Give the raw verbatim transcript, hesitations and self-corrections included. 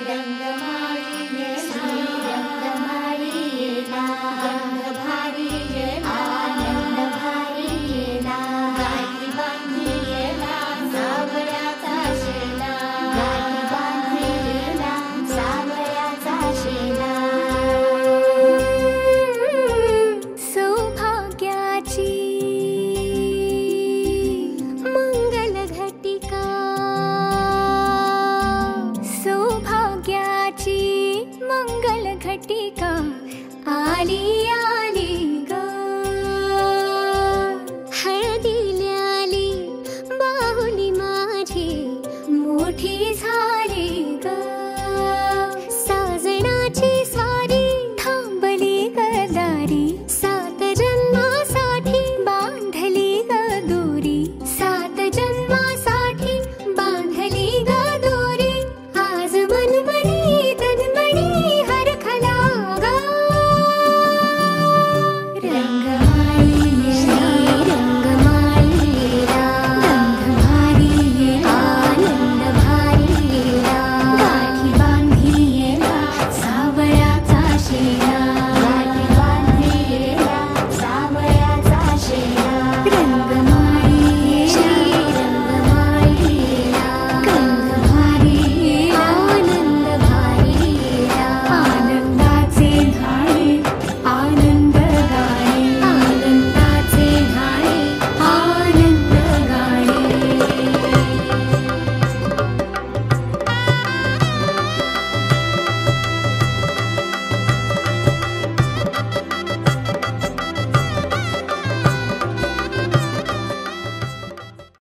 रंगमाळी येला रंगमाळी येला गंधभारी येला आनंद भारी येला गाठी बांधी येला सावळ्याचा शेला गाठी बांधी येला सावळ्याचा शेला सौभाग्याची मंगल घटिका सौभाग्याची मंगल घटिका आलिया